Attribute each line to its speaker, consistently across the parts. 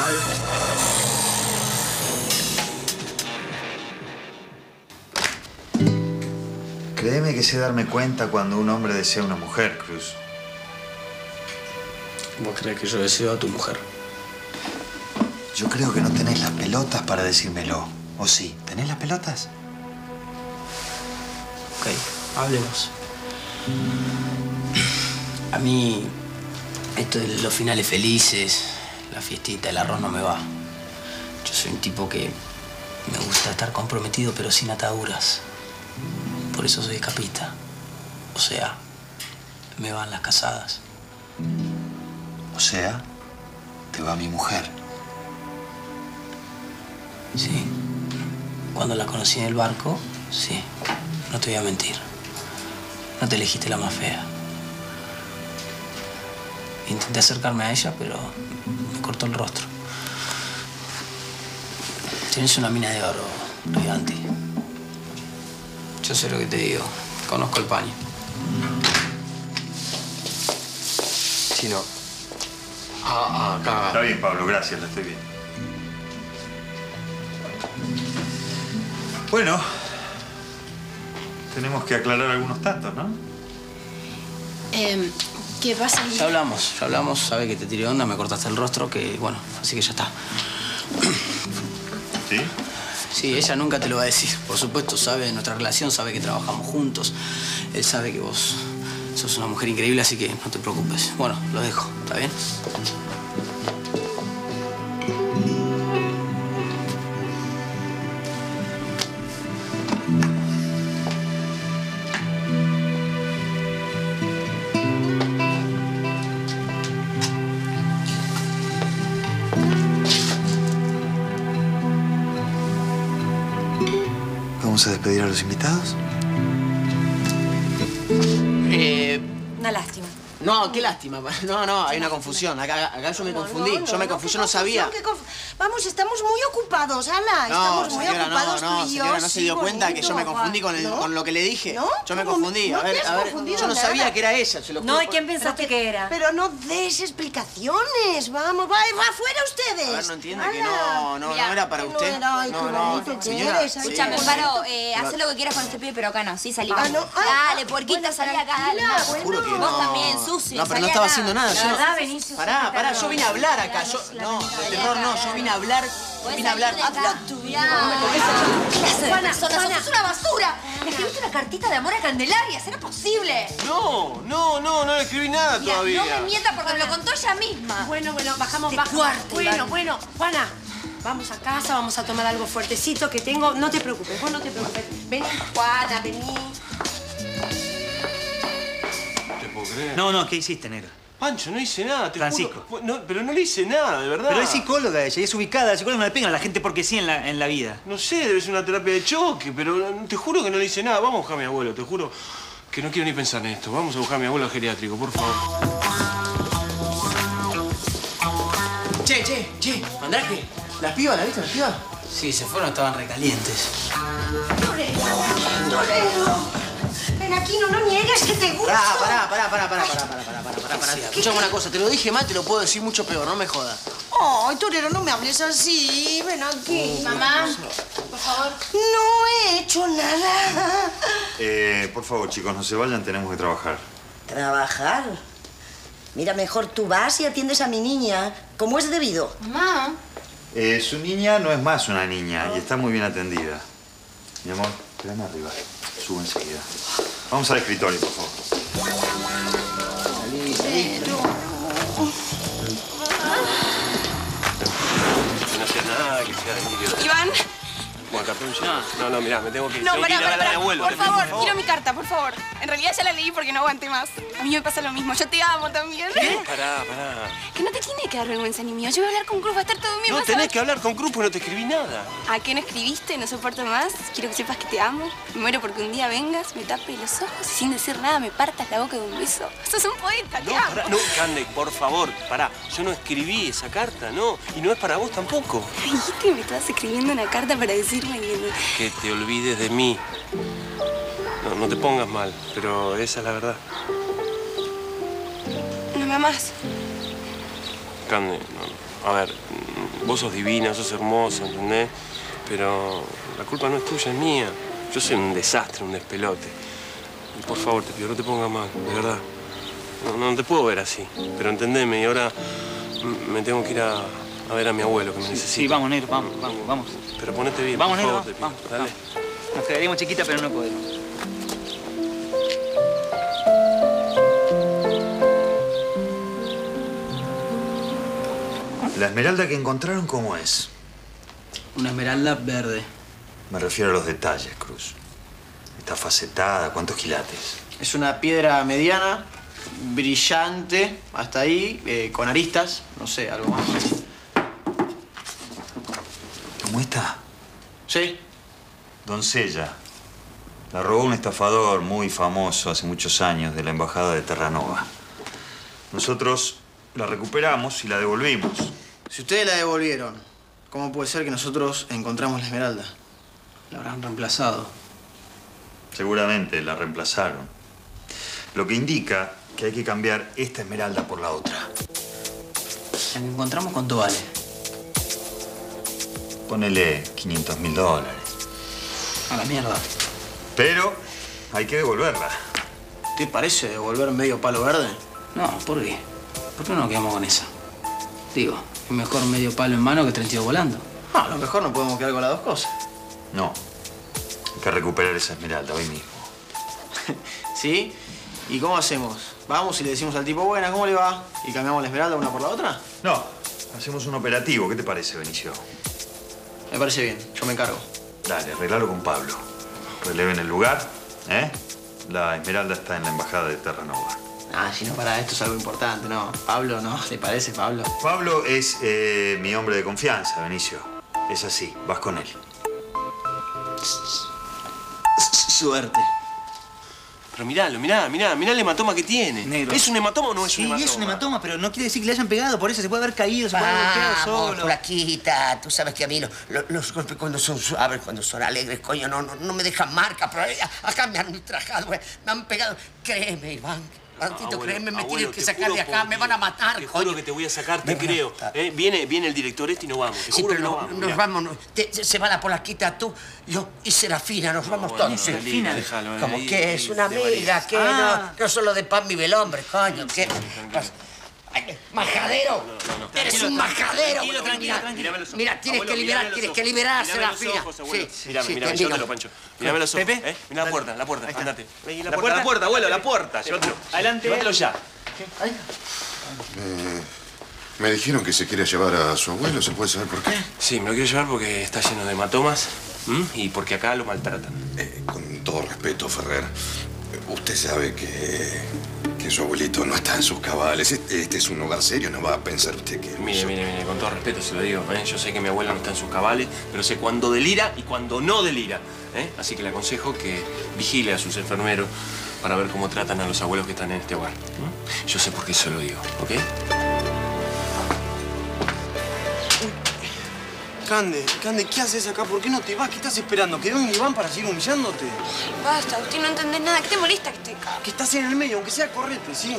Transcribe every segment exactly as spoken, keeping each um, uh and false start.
Speaker 1: Créeme que sé darme cuenta cuando un hombre desea a una mujer, Cruz.
Speaker 2: ¿Vos crees que yo deseo a tu mujer?
Speaker 1: Yo creo que no tenés las pelotas para decírmelo. ¿O sí? ¿Tenés las pelotas?
Speaker 2: Ok, hablemos. A mí, esto de los finales felices, la fiestita, el arroz no me va. Yo soy un tipo que me gusta estar comprometido pero sin ataduras. Por eso soy escapista. O sea, me van las casadas.
Speaker 1: O sea, te va mi mujer.
Speaker 2: Sí. Cuando la conocí en el barco, sí. No te voy a mentir. No te elegiste la más fea. Intenté acercarme a ella, pero me cortó el rostro. Tienes una mina de oro, Riganti. Yo sé lo que te digo. Conozco el paño.
Speaker 3: Chino. Ah, ah, acá.
Speaker 1: Está bien, Pablo. Gracias, la estoy bien. Bueno, tenemos que aclarar algunos tantos, ¿no?
Speaker 4: Eh, ¿Qué pasa?
Speaker 2: Ya hablamos, ya hablamos. Sabe que te tiré onda, me cortaste el rostro, que bueno, así que ya está.
Speaker 1: ¿Sí?
Speaker 2: Sí, ella nunca te lo va a decir. Por supuesto, sabe de nuestra relación, sabe que trabajamos juntos. Él sabe que vos sos una mujer increíble, así que no te preocupes. Bueno, lo dejo, ¿está bien?
Speaker 1: ¿Vamos a despedir a los invitados?
Speaker 3: Eh...
Speaker 4: Una lástima.
Speaker 3: No, qué lástima. No, no, hay una confusión. Acá, acá yo me confundí.
Speaker 4: No, no,
Speaker 3: yo me
Speaker 4: no,
Speaker 3: confundí,
Speaker 4: qué
Speaker 3: yo no sabía.
Speaker 4: qué conf... Vamos, estamos muy ocupados, Ana.
Speaker 3: No,
Speaker 4: estamos muy
Speaker 3: señora,
Speaker 4: ocupados
Speaker 3: no, no,
Speaker 4: tú y yo.
Speaker 3: señora, no se dio
Speaker 4: sí,
Speaker 3: cuenta
Speaker 4: bonito,
Speaker 3: que yo me confundí con, el,
Speaker 4: ¿no?
Speaker 3: con lo que le dije.
Speaker 4: ¿No?
Speaker 3: Yo me
Speaker 4: ¿Cómo?
Speaker 3: confundí.
Speaker 4: No
Speaker 3: A ver,
Speaker 4: te has
Speaker 3: a ver.
Speaker 4: confundido
Speaker 3: Yo no
Speaker 4: nada.
Speaker 3: sabía que era ella, se lo juro.
Speaker 4: No, ¿y quién pensaste que era? Pero no des explicaciones. Vamos, va, va afuera ustedes.
Speaker 3: A ver, no entiende que no, no,
Speaker 5: Mira,
Speaker 3: no era para
Speaker 4: no
Speaker 3: usted.
Speaker 4: era, ay, qué bonito que
Speaker 3: señora,
Speaker 4: eres, ay,
Speaker 5: Escuchame,
Speaker 3: sí.
Speaker 5: Paro, eh, haz lo que quieras con este pibe, pero acá no, sí, salí.
Speaker 4: Ah, no, ah,
Speaker 5: Dale, puerquita,
Speaker 4: bueno,
Speaker 5: salí acá, dale.
Speaker 4: tranquila,
Speaker 5: Vos
Speaker 3: Juro que no.
Speaker 5: Vos también, sucio,
Speaker 3: No, pero
Speaker 5: salí
Speaker 3: no estaba
Speaker 5: acá.
Speaker 3: haciendo nada.
Speaker 4: La
Speaker 3: Yo no-
Speaker 4: verdad, venís.
Speaker 3: Pará, pará, yo vine a hablar acá. Yo, no, de terror no, yo vine a hablar.
Speaker 5: Podés
Speaker 3: Vine a hablar.
Speaker 5: salir de acá.
Speaker 3: Habla tú.
Speaker 5: Mirá, ¿qué clase de
Speaker 4: Juana,
Speaker 5: persona
Speaker 4: Juana.
Speaker 5: sos? ¡Sos una basura! Le escribiste una cartita de amor a Candelaria, ¿será posible?
Speaker 6: No, no, no, no le escribí nada
Speaker 5: Mira,
Speaker 6: todavía.
Speaker 5: no me mienta porque me lo contó ella misma.
Speaker 4: Bueno, bueno, bajamos,
Speaker 5: Te
Speaker 4: bajamos.
Speaker 5: cuarto,
Speaker 4: Bueno,
Speaker 5: Iván.
Speaker 4: bueno, Juana, vamos a casa, vamos a tomar algo fuertecito que tengo. No te preocupes, vos no te preocupes. Ven, Juana, vení.
Speaker 6: No te puedo creer.
Speaker 1: No, no, ¿qué hiciste, negra?
Speaker 6: Pancho, no hice nada, te
Speaker 1: Francisco.
Speaker 6: juro. No, pero no le hice nada, de verdad.
Speaker 1: Pero es psicóloga ella y es ubicada. La psicóloga no le pegan a la gente porque sí en la, en la vida.
Speaker 6: No sé, debe ser una terapia de choque, pero te juro que no le hice nada. Vamos a buscar a mi abuelo, te juro que no quiero ni pensar en esto. Vamos a buscar a mi abuelo al geriátrico, por favor.
Speaker 3: Che, che, che, Andraje, ¿las pibas, la viste, las pibas?
Speaker 2: Sí, se fueron, estaban recalientes.
Speaker 4: Torero, Torero. Ven aquí, no, no niegues que te gusta.
Speaker 3: Pará, pará, pará, pará, pará, pará, pará, pará, pará, pará, pará. Escuchame una cosa, te lo dije mal, te lo puedo decir mucho peor, no me jodas.
Speaker 4: Ay, Torero, no me hables así. Ven aquí.
Speaker 5: Mamá, por favor.
Speaker 4: No he hecho nada.
Speaker 1: Eh, por favor, chicos, no se vayan, tenemos que trabajar.
Speaker 4: ¿Trabajar? Mira, mejor tú vas y atiendes a mi niña, como es debido.
Speaker 5: Mamá.
Speaker 1: Eh, su niña no es más una niña y está muy bien atendida. Mi amor, quédame arriba. Subo enseguida. Vamos al escritorio, por favor.
Speaker 3: Salí, salí.
Speaker 6: No hacía nada que sea delirio.
Speaker 5: Iván.
Speaker 6: Juan Caperuccia. No, no, mirá, me tengo que ir.
Speaker 5: No,
Speaker 6: Tengo que
Speaker 5: pará,
Speaker 6: ir a
Speaker 5: pará,
Speaker 6: ver a mi
Speaker 5: pará.
Speaker 6: abuelo.
Speaker 5: Por
Speaker 6: te pido,
Speaker 5: favor, quiero mi carta, por favor. En realidad ya la leí porque no aguanté más. A mí me pasa lo mismo. Yo te amo también.
Speaker 6: ¿Qué? Pará, pará.
Speaker 5: Que no te tiene que dar vergüenza ni mío. Yo voy a hablar con Cruz, va a estar todo bien.
Speaker 6: No
Speaker 5: vas a
Speaker 6: tenés
Speaker 5: ver.
Speaker 6: que hablar con Cruz porque no te escribí nada.
Speaker 5: ¿A qué no escribiste? No soporto más. Quiero que sepas que te amo. Me muero porque un día vengas, me tapes los ojos y sin decir nada me partas la boca de un beso. Sos un poeta, te
Speaker 6: No,
Speaker 5: amo.
Speaker 6: pará, no, Cande, por favor, pará. Yo no escribí esa carta, no. Y no es para vos tampoco.
Speaker 5: Dijiste que me estabas escribiendo una carta para decirme que...
Speaker 6: Que te olvides de mí. No, no te pongas mal, pero esa es la verdad.
Speaker 5: No me amás.
Speaker 6: Cande, no, a ver, vos sos divina, sos hermosa, ¿entendés? Pero la culpa no es tuya, es mía. Yo soy un desastre, un despelote. Y por favor, te pido, no te pongas mal, de verdad. No, no te puedo ver así, pero entendeme. Y ahora me tengo que ir a, a ver a mi abuelo, que me necesita.
Speaker 7: Sí, vamos, negro, vamos, vamos, vamos.
Speaker 6: Pero ponete bien,
Speaker 7: Vamos,
Speaker 6: por
Speaker 7: negro,
Speaker 6: favor, te pido.
Speaker 7: vamos,
Speaker 6: Dale.
Speaker 7: vamos. Nos quedaríamos chiquitas, pero no podemos.
Speaker 1: ¿La esmeralda que encontraron cómo es?
Speaker 2: Una esmeralda verde.
Speaker 1: Me refiero a los detalles, Cruz. Está facetada, ¿cuántos quilates?
Speaker 3: Es una piedra mediana, brillante, hasta ahí, eh, con aristas, no sé, algo más.
Speaker 1: ¿Cómo está?
Speaker 3: ¿Sí?
Speaker 1: Doncella. La robó un estafador muy famoso hace muchos años de la embajada de Terranova. Nosotros la recuperamos y la devolvimos.
Speaker 3: Si ustedes la devolvieron, ¿cómo puede ser que nosotros encontramos la esmeralda?
Speaker 2: La habrán reemplazado.
Speaker 1: Seguramente la reemplazaron. Lo que indica que hay que cambiar esta esmeralda por la otra.
Speaker 2: La que encontramos, ¿cuánto vale?
Speaker 1: Ponele quinientos mil dólares.
Speaker 2: A la mierda.
Speaker 1: Pero hay que devolverla.
Speaker 3: ¿Te parece devolver medio palo verde?
Speaker 2: No, ¿por qué? ¿Por qué no nos quedamos con esa? Digo, es mejor medio palo en mano que treinta y dos volando.
Speaker 3: Ah, a lo mejor no podemos quedar con las dos cosas.
Speaker 1: No. Hay que recuperar esa esmeralda hoy mismo.
Speaker 3: ¿Sí? ¿Y cómo hacemos? Vamos y le decimos al tipo, buena, ¿cómo le va? ¿Y cambiamos la esmeralda una por la otra?
Speaker 1: No. Hacemos un operativo. ¿Qué te parece, Benicio?
Speaker 3: Me parece bien, yo me encargo.
Speaker 1: Dale, arreglalo con Pablo. Releven el lugar, ¿eh? La esmeralda está en la embajada de Terranova.
Speaker 3: Ah, si no, para esto es algo importante, ¿no? Pablo, ¿no? ¿Te parece, Pablo?
Speaker 1: Pablo es eh, mi hombre de confianza, Benicio. Es así, vas con él.
Speaker 3: Suerte.
Speaker 6: Pero miralo, mirá, mirá, mirá el hematoma que tiene.
Speaker 7: Negro.
Speaker 6: ¿Es un hematoma o no es
Speaker 7: Sí,
Speaker 6: un hematoma?
Speaker 7: es un hematoma, pero no quiere decir que le hayan pegado. Por eso se puede haber caído, se puede haber golpeado
Speaker 8: Vamos,
Speaker 7: solo.
Speaker 8: flaquita, tú sabes que a mí lo- lo- los golpes cuando son suaves, cuando son alegres, coño, no, no, no me dejan marca, pero a- acá me han ultrajado, güey, me han pegado. Créeme, Iván, Ivancito,
Speaker 6: Abuelo,
Speaker 8: créeme, me
Speaker 6: abuelo,
Speaker 8: tienes que
Speaker 6: te
Speaker 8: sacar
Speaker 6: juro
Speaker 8: de acá,
Speaker 6: por
Speaker 8: me van a
Speaker 6: Dios,
Speaker 8: matar,
Speaker 6: Te
Speaker 8: coño.
Speaker 6: juro que te voy a sacar, te
Speaker 8: Me van a
Speaker 6: creo.
Speaker 8: matar.
Speaker 6: ¿Eh? Viene, viene el director este y no vamos. Te
Speaker 8: Sí,
Speaker 6: juro
Speaker 8: pero
Speaker 6: que no
Speaker 8: no-
Speaker 6: vamos.
Speaker 8: nos
Speaker 6: mirá.
Speaker 8: vamos, no, te- se va la polaquita, tú, yo y Serafina, nos vamos
Speaker 6: bueno,
Speaker 8: todos. sí.
Speaker 6: Serafina, déjalo,
Speaker 8: Como
Speaker 6: ahí,
Speaker 8: que
Speaker 6: ahí,
Speaker 8: es una
Speaker 6: de
Speaker 8: amiga,
Speaker 6: varias.
Speaker 8: que
Speaker 7: Ah.
Speaker 8: no, no solo de pan vive el hombre, coño, que... Ay, ¡Majadero! ¡Eres un majadero!
Speaker 7: tranquilo, tranquilo,
Speaker 8: Mira,
Speaker 7: tranquilo.
Speaker 6: Mírame los ojos.
Speaker 8: Mira, tienes
Speaker 6: Abuelo,
Speaker 8: que liberar,
Speaker 6: mírame los
Speaker 8: tienes
Speaker 6: ojos.
Speaker 8: que liberar,
Speaker 6: Mírame los
Speaker 8: Serafina.
Speaker 6: ojos, abuelo.
Speaker 8: Sí,
Speaker 6: Mírame,
Speaker 8: sí,
Speaker 6: mírame,
Speaker 8: te
Speaker 6: llévatelo,
Speaker 8: digo.
Speaker 6: Pancho. Mírame los ojos.
Speaker 7: Pepe.
Speaker 6: ¿eh? Mirá la puerta, la puerta, andate. Ahí, la,
Speaker 7: ¿La
Speaker 6: puerta,
Speaker 7: puerta?
Speaker 6: la puerta, abuelo, la puerta. Llévatelo.
Speaker 7: Adelante.
Speaker 6: Llévatelo ya.
Speaker 9: Me dijeron que se quiere llevar a su abuelo, ¿se puede saber por qué?
Speaker 6: Sí, me lo quiero llevar porque está lleno de hematomas. ¿m? Y porque acá lo maltratan.
Speaker 9: Eh, con todo respeto, Ferrer, usted sabe que, que su abuelito no está en sus cabales. Este, este es un hogar serio, no va a pensar usted que...
Speaker 6: Mire, mire, mire, con todo respeto se lo digo. ¿eh? Yo sé que mi abuela no está en sus cabales, pero sé cuándo delira y cuándo no delira. ¿eh? Así que le aconsejo que vigile a sus enfermeros para ver cómo tratan a los abuelos que están en este hogar. ¿m? Yo sé por qué se lo digo, ¿ok?
Speaker 3: Cande, Cande, ¿qué haces acá? ¿Por qué no te vas? ¿Qué estás esperando? ¿Que venga Iván para seguir humillándote?
Speaker 5: Basta, Agustín, no entendés nada. ¿Qué te molesta que esté acá?
Speaker 3: Que estás en el medio, aunque sea correte, ¿sí?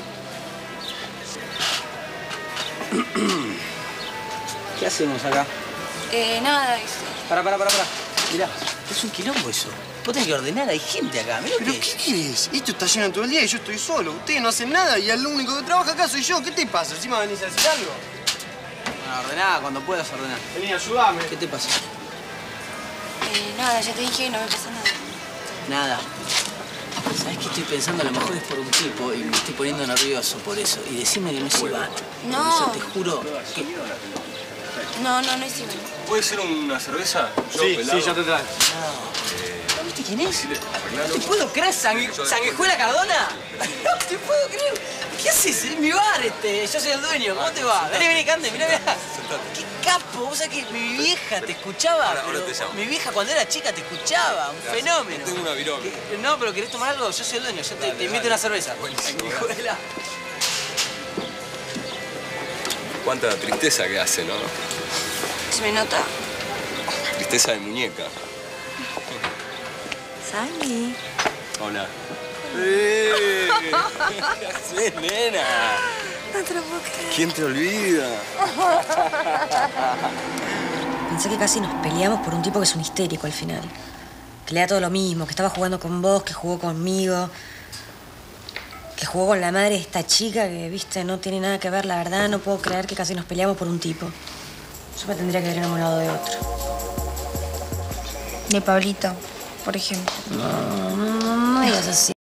Speaker 7: ¿Qué hacemos acá?
Speaker 5: Eh, nada, dice.
Speaker 7: Pará, pará, pará, pará. Mirá, es un quilombo eso. Vos tenés que ordenar, hay gente acá. Mirá
Speaker 3: ¿Pero
Speaker 7: qué
Speaker 3: qué
Speaker 7: es.
Speaker 3: quieres? Esto está lleno todo el día y yo estoy solo. Ustedes no hacen nada y el único que trabaja acá soy yo. ¿Qué te pasa? ¿Encima venís a decir algo?
Speaker 2: Bueno, ordená cuando puedas ordenar.
Speaker 3: Vení, ayúdame.
Speaker 2: ¿Qué te pasa?
Speaker 5: Eh, nada, ya te dije que no me pasa nada.
Speaker 2: Nada. ¿Sabés qué estoy pensando? A lo mejor es por un tipo y me estoy poniendo nervioso por eso. Y decime que no es Iván.
Speaker 5: No.
Speaker 2: Yo te juro que...
Speaker 5: No, no, no es Iván.
Speaker 6: ¿Puede ser una cerveza?
Speaker 3: Sí, sí, ya te traigo.
Speaker 2: ¿No viste quién es? No te puedo creer, Sangue- Sanguijuela Cardona. No te puedo creer. ¿Qué haces? Es mi bar este. Yo soy el dueño. ¿Cómo te va? Vení, vení, Cande, mirá, mirá. Qué capo. Vos sabés que mi vieja te escuchaba.
Speaker 10: Ahora- ahora
Speaker 2: pero
Speaker 10: te llamo.
Speaker 2: Mi vieja cuando era chica te escuchaba. Un fenómeno.
Speaker 10: Tengo una virome.
Speaker 2: ¿Qué? No, pero ¿querés tomar algo? Yo soy el dueño. Yo te, te invito a una cerveza. Sanguijuela.
Speaker 10: Cuánta tristeza que hace, ¿no?
Speaker 5: Se me nota.
Speaker 10: Tristeza de muñeca.
Speaker 5: Sangui.
Speaker 10: Hola. ¡Eh! ¿Qué haces, nena?
Speaker 5: No te lo puedo creer.
Speaker 10: ¿Quién te olvida?
Speaker 11: Pensé que casi nos peleamos por un tipo que es un histérico al final. Que le da todo lo mismo, que estaba jugando con vos, que jugó conmigo. Que jugó con la madre de esta chica que, viste, no tiene nada que ver, la verdad. No puedo creer que casi nos peleamos por un tipo. Yo me tendría que haber enamorado de otro.
Speaker 5: De Pablito, por ejemplo.
Speaker 11: No, no, no, no digas así.